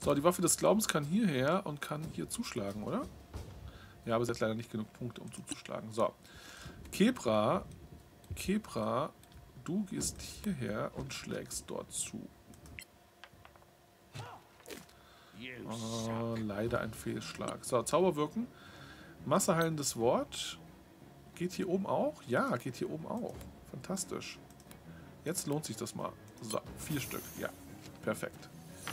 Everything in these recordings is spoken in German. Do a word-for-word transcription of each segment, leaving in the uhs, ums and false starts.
So, die Waffe des Glaubens kann hierher und kann hier zuschlagen, oder? Ja, aber sie hat leider nicht genug Punkte, um zuzuschlagen. So. Kebra, Kebra, du gehst hierher und schlägst dort zu. Oh, leider ein Fehlschlag. So, Zauberwirken. Masseheilendes Wort. Geht hier oben auch? Ja, geht hier oben auch. Fantastisch. Jetzt lohnt sich das mal. So, vier Stück. Ja, perfekt.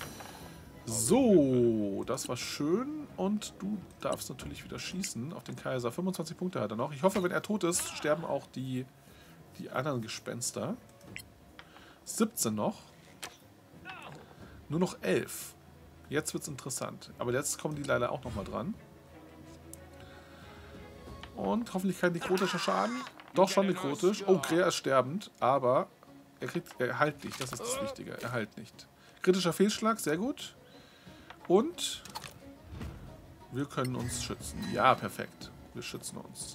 So, das war schön. Und du darfst natürlich wieder schießen auf den Kaiser. fünfundzwanzig Punkte hat er noch. Ich hoffe, wenn er tot ist, sterben auch die, die anderen Gespenster. siebzehn noch. Nur noch elf. Jetzt wird es interessant. Aber jetzt kommen die leider auch nochmal dran. Und hoffentlich kein nekrotischer Schaden. Doch, schon nekrotisch. Oh, Krea ist sterbend. Aber er kriegt, er heilt nicht. Das ist das Wichtige. Er heilt nicht. Kritischer Fehlschlag, sehr gut. Und wir können uns schützen. Ja, perfekt. Wir schützen uns.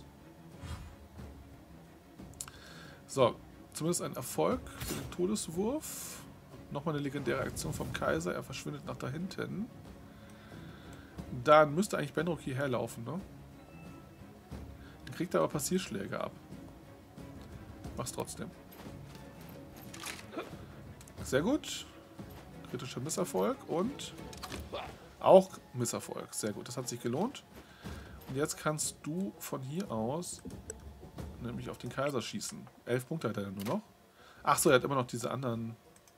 So, zumindest ein Erfolg für den Todeswurf. Nochmal eine legendäre Aktion vom Kaiser. Er verschwindet nach da hinten. Dann müsste eigentlich Benrock hierher laufen, ne? Dann kriegt er aber Passierschläge ab. Mach's trotzdem. Sehr gut. Kritischer Misserfolg und auch Misserfolg. Sehr gut, das hat sich gelohnt. Und jetzt kannst du von hier aus nämlich auf den Kaiser schießen. Elf Punkte hat er dann nur noch. Achso, er hat immer noch diese anderen...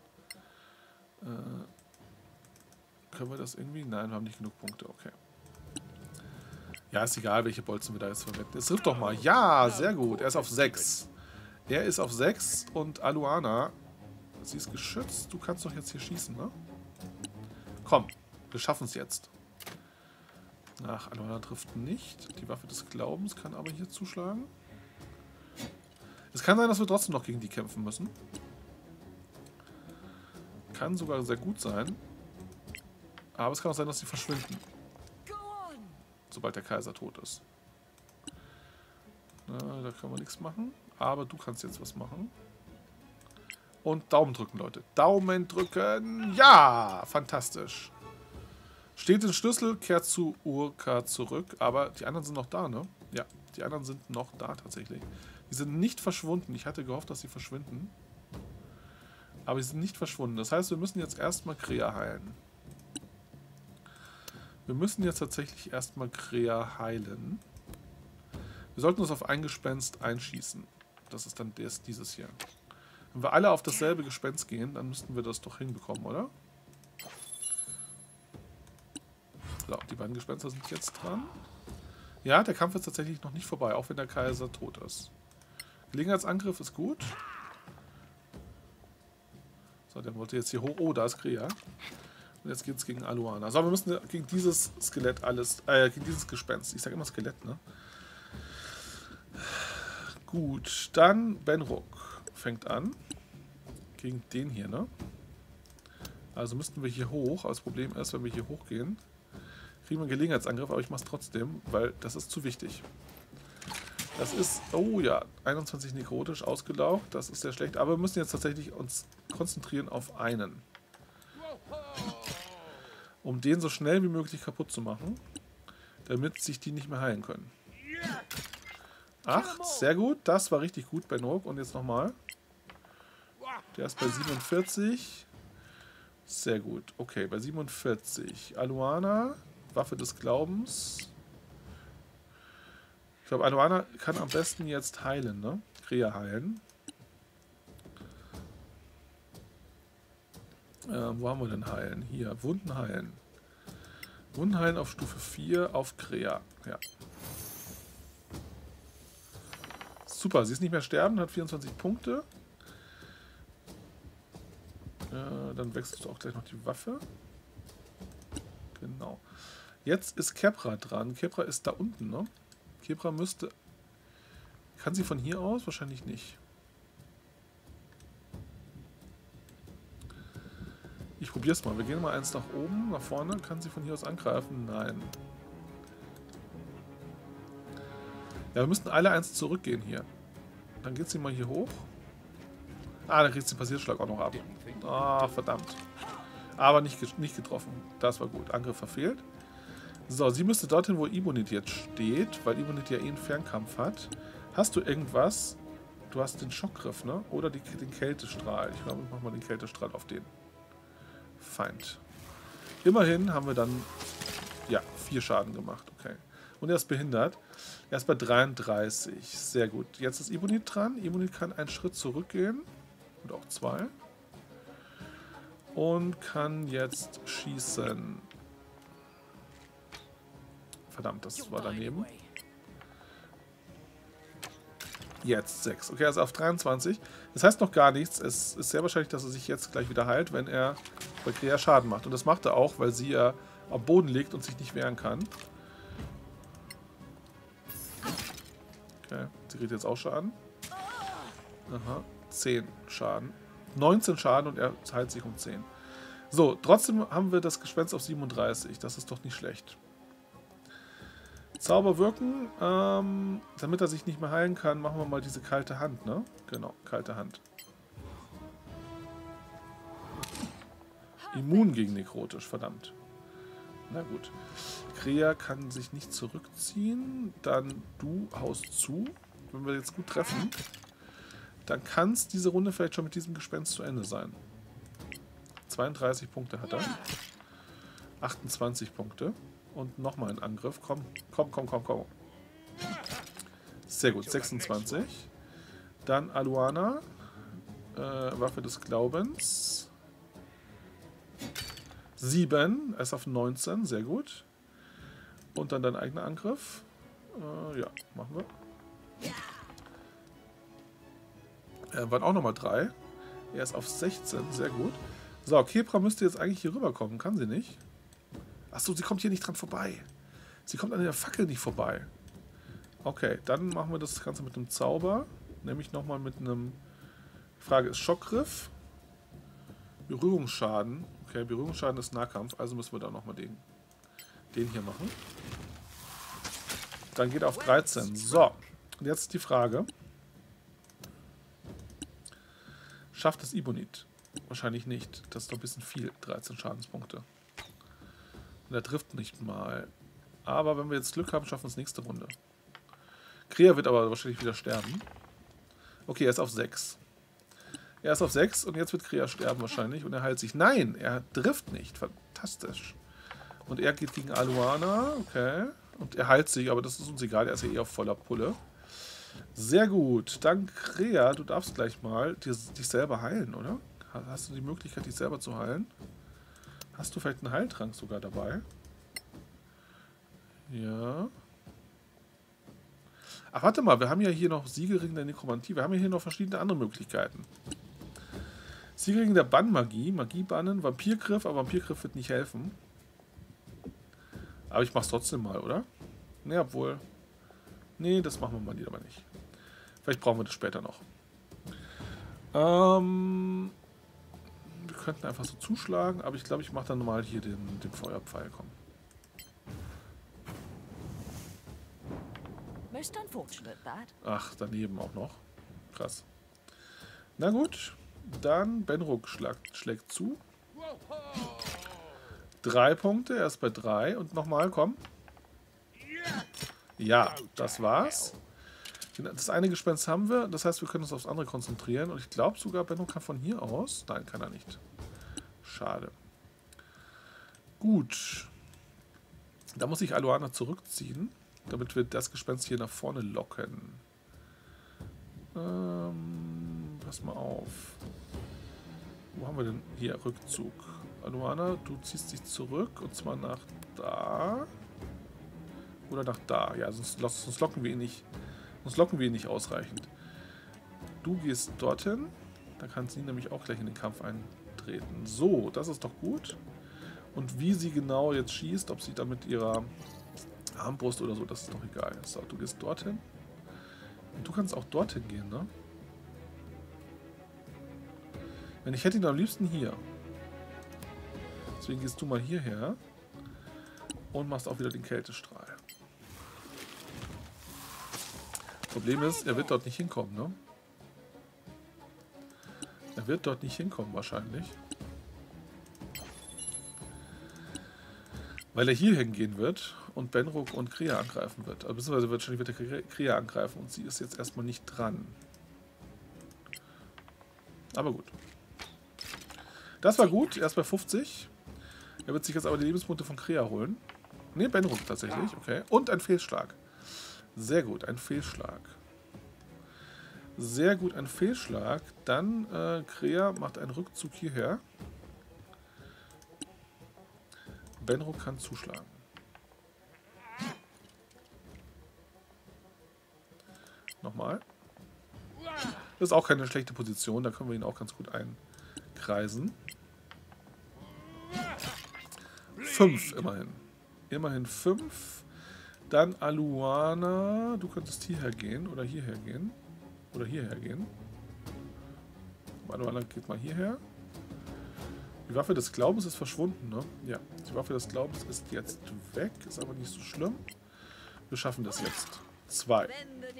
Äh, können wir das irgendwie? Nein, wir haben nicht genug Punkte. Okay. Ja, ist egal, welche Bolzen wir da jetzt verwenden. Es trifft doch mal. Ja, sehr gut. Er ist auf sechs. Er ist auf sechs und Aluana, sie ist geschützt. Du kannst doch jetzt hier schießen, ne? Komm, wir schaffen es jetzt. Ach, Aluana trifft nicht. Die Waffe des Glaubens kann aber hier zuschlagen. Es kann sein, dass wir trotzdem noch gegen die kämpfen müssen. Kann sogar sehr gut sein. Aber es kann auch sein, dass sie verschwinden. Sobald der Kaiser tot ist. Na, da können wir nichts machen. Aber du kannst jetzt was machen. Und Daumen drücken, Leute. Daumen drücken. Ja, fantastisch. Steht den Schlüssel, kehrt zu Urka zurück. Aber die anderen sind noch da, ne? Ja, die anderen sind noch da tatsächlich. Die sind nicht verschwunden. Ich hatte gehofft, dass sie verschwinden. Aber sie sind nicht verschwunden. Das heißt, wir müssen jetzt erstmal Krea heilen. Wir müssen jetzt tatsächlich erstmal Krea heilen. Wir sollten uns auf ein Gespenst einschießen. Das ist dann des, dieses hier. Wenn wir alle auf dasselbe Gespenst gehen, dann müssten wir das doch hinbekommen, oder? So, die beiden Gespenster sind jetzt dran. Ja, der Kampf ist tatsächlich noch nicht vorbei, auch wenn der Kaiser tot ist. Gelegenheitsangriff ist gut. So, der wollte jetzt hier hoch. Oh, da ist Krea. Und jetzt geht es gegen Aluana. So, wir müssen gegen dieses Skelett alles, äh, gegen dieses Gespenst. Ich sage immer Skelett, ne? Gut, dann Benrock fängt an. Gegen den hier, ne? Also müssten wir hier hoch. Aber das Problem ist, wenn wir hier hochgehen, kriegen wir einen Gelegenheitsangriff, aber ich mache es trotzdem, weil das ist zu wichtig. Das ist, oh ja, einundzwanzig nekrotisch ausgelaugt. Das ist sehr schlecht. Aber wir müssen jetzt tatsächlich uns konzentrieren auf einen. Um den so schnell wie möglich kaputt zu machen, damit sich die nicht mehr heilen können. Ach, sehr gut. Das war richtig gut bei Benrock. Und jetzt nochmal. Der ist bei siebenundvierzig. Sehr gut. Okay, bei siebenundvierzig. Aluana, Waffe des Glaubens. Ich glaube, Aluana kann am besten jetzt heilen, ne? Krea heilen. Äh, wo haben wir denn heilen? Hier, Wunden heilen. Wunden heilen auf Stufe vier auf Krea. Ja. Super, sie ist nicht mehr sterben, hat vierundzwanzig Punkte. Äh, dann wechselst du auch gleich noch die Waffe. Genau. Jetzt ist Kebra dran. Kebra ist da unten, ne? Kebra müsste... Kann sie von hier aus? Wahrscheinlich nicht. Ich probiere es mal. Wir gehen mal eins nach oben, nach vorne. Kann sie von hier aus angreifen? Nein. Ja, wir müssten alle eins zurückgehen hier. Dann geht sie mal hier hoch. Ah, dann kriegt sie den Passierschlag auch noch ab. Ah, verdammt. Aber nicht, nicht getroffen. Das war gut. Angriff verfehlt. So, sie müsste dorthin, wo Ibonit jetzt steht, weil Ibonit ja eh einen Fernkampf hat. Hast du irgendwas? Du hast den Schockgriff, ne? Oder die, den Kältestrahl. Ich glaube, ich mache mal den Kältestrahl auf den Feind. Immerhin haben wir dann, ja, vier Schaden gemacht. Okay. Und er ist behindert. Er ist bei dreiunddreißig. Sehr gut. Jetzt ist Ibonit dran. Ibonit kann einen Schritt zurückgehen. Und auch zwei. Und kann jetzt schießen. Verdammt, das war daneben. Jetzt sechs. Okay, also auf dreiundzwanzig. Das heißt noch gar nichts. Es ist sehr wahrscheinlich, dass er sich jetzt gleich wieder heilt, wenn er bei Krea Schaden macht. Und das macht er auch, weil sie ja am Boden liegt und sich nicht wehren kann. Okay, sie kriegt jetzt auch Schaden. Aha, zehn Schaden. neunzehn Schaden und er heilt sich um zehn. So, trotzdem haben wir das Gespenst auf siebenunddreißig. Das ist doch nicht schlecht. Zauber wirken. Ähm, damit er sich nicht mehr heilen kann, machen wir mal diese kalte Hand, ne? Genau, kalte Hand. Immun gegen nekrotisch, verdammt. Na gut. Krea kann sich nicht zurückziehen. Dann du haust zu. Wenn wir jetzt gut treffen, dann kann es diese Runde vielleicht schon mit diesem Gespenst zu Ende sein. zweiunddreißig Punkte hat er. achtundzwanzig Punkte. Und nochmal ein Angriff. Komm, komm, komm, komm, komm. Sehr gut, sechsundzwanzig. Dann Aluana. Äh, Waffe des Glaubens. sieben. Er ist auf neunzehn, sehr gut. Und dann dein eigener Angriff. Äh, ja, machen wir. Er waren auch nochmal drei. Er ist auf sechzehn, sehr gut. So, Kepra müsste jetzt eigentlich hier rüberkommen. Kann sie nicht? Achso, sie kommt hier nicht dran vorbei. Sie kommt an der Fackel nicht vorbei. Okay, dann machen wir das Ganze mit einem Zauber. Nämlich nochmal mit einem... Die Frage ist Schockgriff. Berührungsschaden. Okay, Berührungsschaden ist Nahkampf. Also müssen wir da nochmal den, den hier machen. Dann geht er auf dreizehn. So, und jetzt die Frage. Schafft es Ibonit? Wahrscheinlich nicht. Das ist doch ein bisschen viel. dreizehn Schadenspunkte. Und er trifft nicht mal. Aber wenn wir jetzt Glück haben, schaffen wir es nächste Runde. Krea wird aber wahrscheinlich wieder sterben. Okay, er ist auf sechs. Er ist auf sechs und jetzt wird Krea sterben wahrscheinlich. Und er heilt sich. Nein, er trifft nicht. Fantastisch. Und er geht gegen Aluana. Okay. Und er heilt sich, aber das ist uns egal. Er ist ja eh auf voller Pulle. Sehr gut. Dann Krea, du darfst gleich mal dich selber heilen, oder? Hast du die Möglichkeit, dich selber zu heilen? Hast du vielleicht einen Heiltrank sogar dabei? Ja. Ach, warte mal, wir haben ja hier noch Siegelring der Nekromantie. Wir haben ja hier noch verschiedene andere Möglichkeiten. Siegelring der Bannmagie, Magie bannen, Vampirgriff, aber Vampirgriff wird nicht helfen. Aber ich mach's trotzdem mal, oder? Ne, obwohl... Nee, das machen wir mal lieber nicht. Vielleicht brauchen wir das später noch. Ähm... Wir könnten einfach so zuschlagen, aber ich glaube, ich mache dann mal hier den, den Feuerpfeil. Komm. Ach, daneben auch noch. Krass. Na gut, dann Benruk schlägt, schlägt zu. Drei Punkte, er ist bei drei. Und nochmal, komm. Ja, das war's. Das eine Gespenst haben wir, das heißt, wir können uns aufs andere konzentrieren. Und ich glaube sogar, Benno kann von hier aus... Nein, kann er nicht. Schade. Gut. Da muss ich Aluana zurückziehen, damit wir das Gespenst hier nach vorne locken. Ähm, pass mal auf. Wo haben wir denn? Hier, Rückzug. Aluana, du ziehst dich zurück, und zwar nach da. Oder nach da. Ja, sonst, sonst locken wir ihn nicht... Sonst locken wir ihn nicht ausreichend. Du gehst dorthin. Da kann sie nämlich auch gleich in den Kampf eintreten. So, das ist doch gut. Und wie sie genau jetzt schießt, ob sie da mit ihrer Armbrust oder so, das ist doch egal. So, du gehst dorthin. Und du kannst auch dorthin gehen, ne? Wenn ich hätte ihn am liebsten hier. Deswegen gehst du mal hierher. Und machst auch wieder den Kältestrahl. Problem ist, er wird dort nicht hinkommen, ne? Er wird dort nicht hinkommen, wahrscheinlich. Weil er hier hingehen wird und Benruk und Krea angreifen wird. Also beziehungsweise wahrscheinlich wird er Krea angreifen und sie ist jetzt erstmal nicht dran. Aber gut. Das war gut, erst bei fünfzig. Er wird sich jetzt aber die Lebenspunkte von Krea holen. Ne, Benruk tatsächlich, okay. Und ein Fehlschlag. Sehr gut, ein Fehlschlag. Sehr gut, ein Fehlschlag. Dann äh, Krea macht einen Rückzug hierher. Benruk kann zuschlagen. Nochmal. Das ist auch keine schlechte Position, da können wir ihn auch ganz gut einkreisen. Fünf immerhin. Immerhin fünf. Dann Aluana. Du könntest hierher gehen oder hierher gehen. Oder hierher gehen. Aluana geht mal hierher. Die Waffe des Glaubens ist verschwunden, ne? Ja, die Waffe des Glaubens ist jetzt weg. Ist aber nicht so schlimm. Wir schaffen das jetzt. Zwei.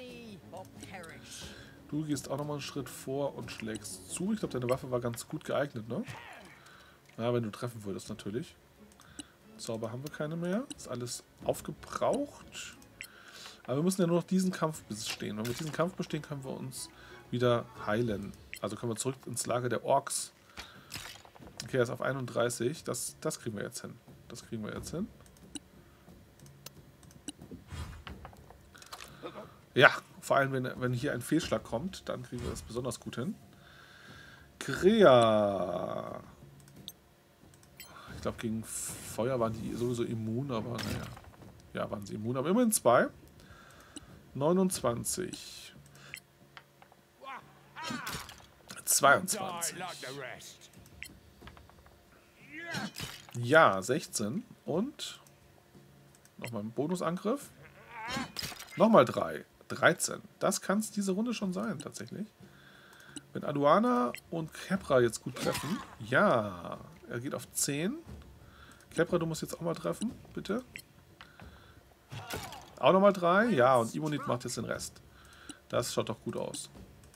Du gehst auch nochmal einen Schritt vor und schlägst zu. Ich glaube, deine Waffe war ganz gut geeignet, ne? Ja, wenn du treffen würdest, natürlich. Zauber haben wir keine mehr. Ist alles aufgebraucht. Aber wir müssen ja nur noch diesen Kampf bestehen. Wenn wir diesen Kampf bestehen, können wir uns wieder heilen. Also können wir zurück ins Lager der Orks. Okay, er ist auf einunddreißig. Das, das kriegen wir jetzt hin. Das kriegen wir jetzt hin. Ja, vor allem, wenn, wenn hier ein Fehlschlag kommt, dann kriegen wir das besonders gut hin. Krea. Ich glaube, gegen Feuer waren die sowieso immun, aber naja. Ja, waren sie immun, aber immerhin zwei. neunundzwanzig. zweiundzwanzig. Ja, sechzehn. Und nochmal ein Bonusangriff. Nochmal drei. dreizehn. Das kann es diese Runde schon sein, tatsächlich. Wenn Aduana und Kepra jetzt gut treffen. Ja, er geht auf zehn. Kepra, du musst jetzt auch mal treffen, bitte. Auch nochmal drei. Ja, und Imonit macht jetzt den Rest. Das schaut doch gut aus.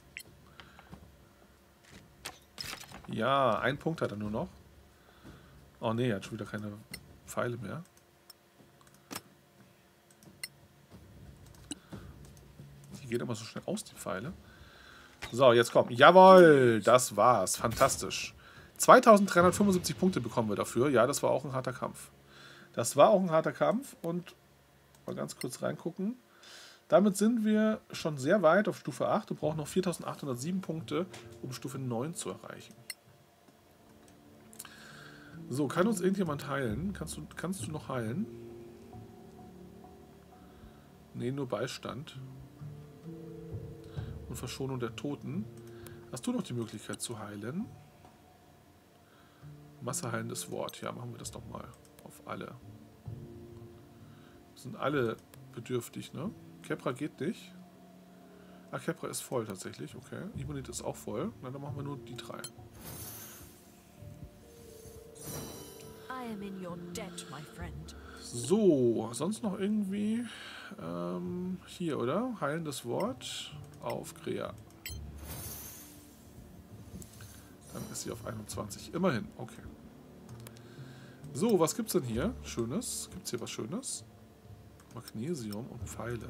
Ja, ein Punkt hat er nur noch. Oh ne, er hat schon wieder keine Pfeile mehr. Die gehen immer so schnell aus, die Pfeile. So, jetzt kommt. Jawohl, das war's. Fantastisch. zweitausenddreihundertfünfundsiebzig Punkte bekommen wir dafür. Ja, das war auch ein harter Kampf. Das war auch ein harter Kampf. Und mal ganz kurz reingucken. Damit sind wir schon sehr weit auf Stufe acht und brauchen noch viertausendachthundertsieben Punkte, um Stufe neun zu erreichen. So, kann uns irgendjemand heilen? Kannst du, kannst du noch heilen? Ne, nur Beistand. Und Verschonung der Toten. Hast du noch die Möglichkeit zu heilen? Masseheilendes Wort. Ja, machen wir das doch mal. Auf alle. Sind alle bedürftig, ne? Kepra geht nicht. Ach, Kepra ist voll tatsächlich. Okay. Imonit ist auch voll. Na, dann machen wir nur die drei. So, sonst noch irgendwie ähm, hier, oder? Heilendes Wort auf Krea. Dann ist sie auf einundzwanzig. Immerhin, okay. So, was gibt's denn hier? Schönes. Gibt's hier was Schönes? Magnesium und Pfeile.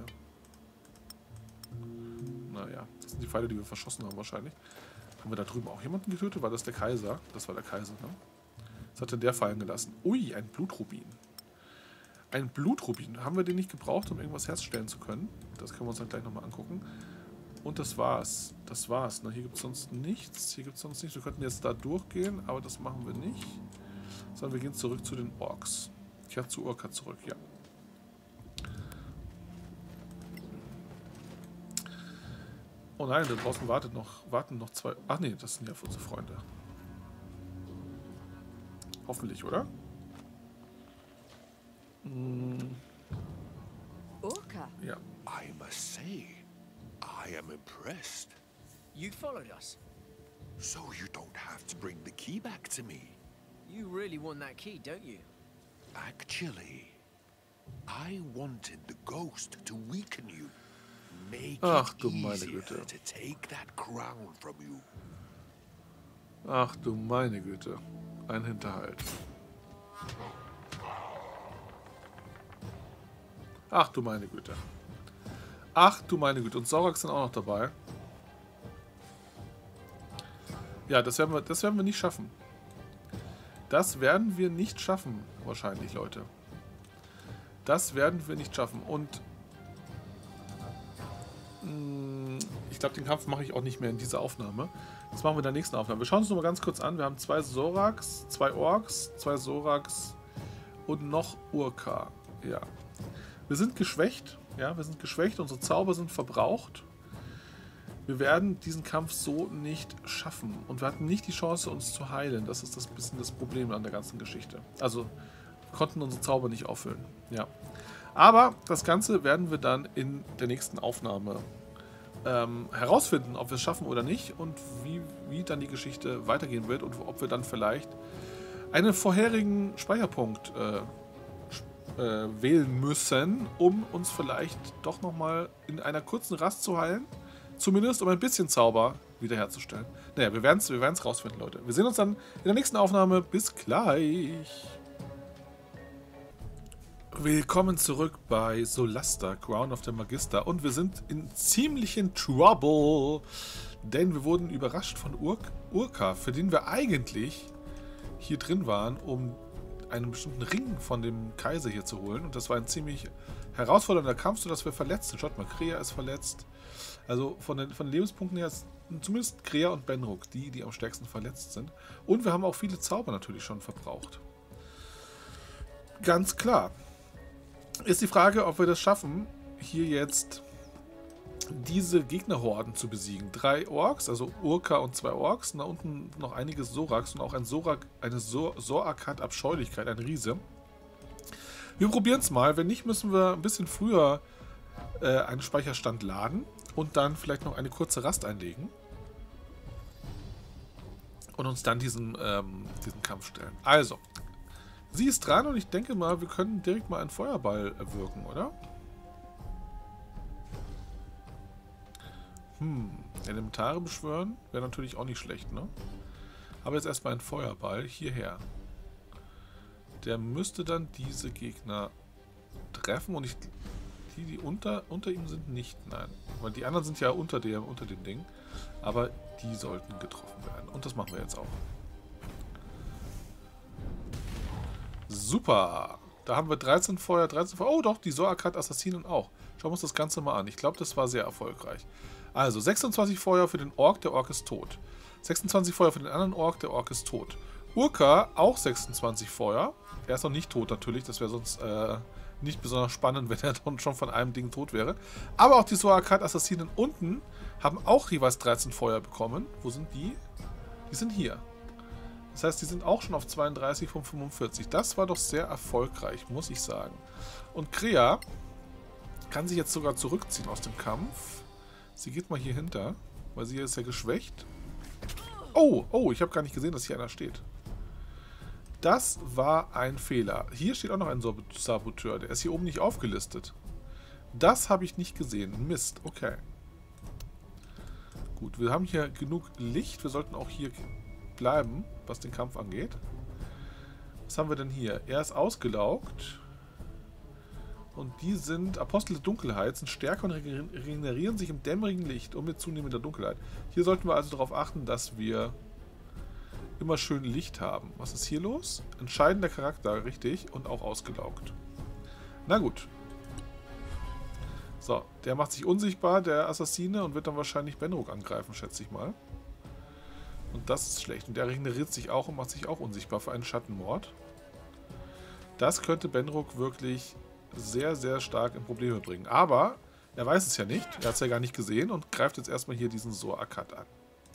Naja, das sind die Pfeile, die wir verschossen haben wahrscheinlich. Haben wir da drüben auch jemanden getötet? War das der Kaiser? Das war der Kaiser, ne? Was hat denn der fallen gelassen? Ui, ein Blutrubin. Ein Blutrubin. Haben wir den nicht gebraucht, um irgendwas herstellen zu können? Das können wir uns dann gleich nochmal angucken. Und das war's. Das war's. Ne? Hier gibt es sonst nichts. Hier gibt es sonst nichts. Wir könnten jetzt da durchgehen, aber das machen wir nicht. Sondern wir gehen zurück zu den Orks. Ich habe zu Urka zurück, ja. Oh nein, da draußen wartet noch, warten noch zwei... Ach nee, das sind ja unsere Freunde. Hoffentlich, oder? Hm. Urka? Ja. I must say, I am impressed. You followed us. So you don't have to bring the key back to me. You really want that key, don't you? Actually, I wanted the ghost to weaken you. Make Ach it du meine easier Güte. to take that crown from you. Ach du meine Güte. Ein Hinterhalt. Ach du meine Güte. Ach du meine Güte. Und Zorax sind auch noch dabei. Ja, das werden wir, das werden wir nicht schaffen. Das werden wir nicht schaffen, wahrscheinlich, Leute. Das werden wir nicht schaffen. Und mh, ich glaube, den Kampf mache ich auch nicht mehr in dieser Aufnahme. Das machen wir in der nächsten Aufnahme. Wir schauen uns noch mal ganz kurz an. Wir haben zwei Zorax, zwei Orks, zwei Zorax und noch Urka. Ja. Wir sind geschwächt. Ja, wir sind geschwächt. Unsere Zauber sind verbraucht. Wir werden diesen Kampf so nicht schaffen. Und wir hatten nicht die Chance, uns zu heilen. Das ist das bisschen das Problem an der ganzen Geschichte. Also, wir konnten unsere Zauber nicht auffüllen. Ja. Aber das Ganze werden wir dann in der nächsten Aufnahme ähm, herausfinden, ob wir es schaffen oder nicht. Und wie, wie dann die Geschichte weitergehen wird. Und ob wir dann vielleicht einen vorherigen Speicherpunkt äh, äh, wählen müssen, um uns vielleicht doch nochmal in einer kurzen Rast zu heilen. Zumindest um ein bisschen Zauber wiederherzustellen. Naja, wir werden es wir werden's rausfinden, Leute. Wir sehen uns dann in der nächsten Aufnahme. Bis gleich. Willkommen zurück bei Solasta, Crown of the Magister. Und wir sind in ziemlichen Trouble. Denn wir wurden überrascht von Ur Urka, für den wir eigentlich hier drin waren, um einen bestimmten Ring von dem Kaiser hier zu holen. Und das war ein ziemlich herausfordernder Kampf, sodass wir verletzt sind. Schaut mal, Krea ist verletzt. Also von den, von den Lebenspunkten her ist zumindest Krea und Benruk die, die am stärksten verletzt sind. Und wir haben auch viele Zauber natürlich schon verbraucht. Ganz klar. Ist die Frage, ob wir das schaffen, hier jetzt diese Gegnerhorden zu besiegen. Drei Orks, also Urka und zwei Orks. Und da unten noch einige Zorax und auch ein Zorak, eine Zorakat-Abscheulichkeit, ein Riese. Wir probieren es mal. Wenn nicht, müssen wir ein bisschen früher äh, einen Speicherstand laden. Und dann vielleicht noch eine kurze Rast einlegen. Und uns dann diesen, ähm, diesen Kampf stellen. Also, sie ist dran und ich denke mal, wir können direkt mal einen Feuerball wirken, oder? Hm, Elementare beschwören wäre natürlich auch nicht schlecht, ne? Aber jetzt erstmal ein Feuerball hierher. Der müsste dann diese Gegner treffen und ich... Die, die unter, unter ihm sind, nicht. Nein. Weil die anderen sind ja unter dem, unter dem Ding. Aber die sollten getroffen werden. Und das machen wir jetzt auch. Super. Da haben wir dreizehn Feuer, dreizehn Feuer. Oh doch, die Zorakat-Assassinen auch. Schauen wir uns das Ganze mal an. Ich glaube, das war sehr erfolgreich. Also, sechsundzwanzig Feuer für den Ork, der Ork ist tot. sechsundzwanzig Feuer für den anderen Ork, der Ork ist tot. Urka, auch sechsundzwanzig Feuer. Er ist noch nicht tot natürlich, das wäre sonst... Äh, nicht besonders spannend, wenn er dann schon von einem Ding tot wäre. Aber auch die Zorakat-Assassinen unten haben auch jeweils dreizehn Feuer bekommen. Wo sind die? Die sind hier. Das heißt, die sind auch schon auf zweiunddreißig von fünfundvierzig. Das war doch sehr erfolgreich, muss ich sagen. Und Krea kann sich jetzt sogar zurückziehen aus dem Kampf. Sie geht mal hier hinter, weil sie ist ja geschwächt. Oh, oh, ich habe gar nicht gesehen, dass hier einer steht. Das war ein Fehler. Hier steht auch noch ein Saboteur. Der ist hier oben nicht aufgelistet. Das habe ich nicht gesehen. Mist. Okay. Gut, wir haben hier genug Licht. Wir sollten auch hier bleiben, was den Kampf angeht. Was haben wir denn hier? Er ist ausgelaugt. Und die sind Apostel der Dunkelheit, sind stärker und regenerieren sich im dämmerigen Licht und mit zunehmender Dunkelheit. Hier sollten wir also darauf achten, dass wir immer schön Licht haben. Was ist hier los? Entscheidender Charakter, richtig. Und auch ausgelaugt. Na gut. So, der macht sich unsichtbar, der Assassine, und wird dann wahrscheinlich Benruk angreifen, schätze ich mal. Und das ist schlecht. Und der regeneriert sich auch und macht sich auch unsichtbar für einen Schattenmord. Das könnte Benruk wirklich sehr, sehr stark in Probleme bringen. Aber er weiß es ja nicht. Er hat es ja gar nicht gesehen und greift jetzt erstmal hier diesen Zorakat an.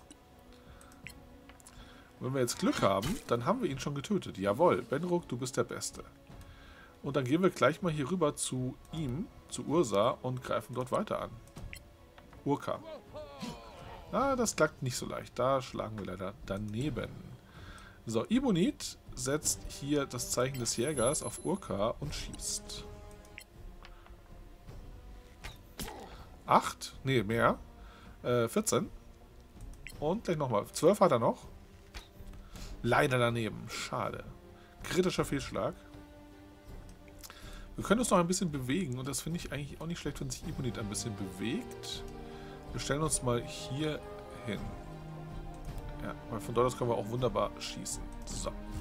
Wenn wir jetzt Glück haben, dann haben wir ihn schon getötet. Jawohl, Benruk, du bist der Beste. Und dann gehen wir gleich mal hier rüber zu ihm, zu Ursa, und greifen dort weiter an. Urka. Ah, das klappt nicht so leicht. Da schlagen wir leider daneben. So, Ibonit setzt hier das Zeichen des Jägers auf Urka und schießt. acht? Nee, mehr. Äh, vierzehn. Und gleich nochmal. zwölf hat er noch. Leider daneben. Schade. Kritischer Fehlschlag. Wir können uns noch ein bisschen bewegen und das finde ich eigentlich auch nicht schlecht, wenn sich Ebonit ein bisschen bewegt. Wir stellen uns mal hier hin. Ja, weil von dort aus können wir auch wunderbar schießen. So.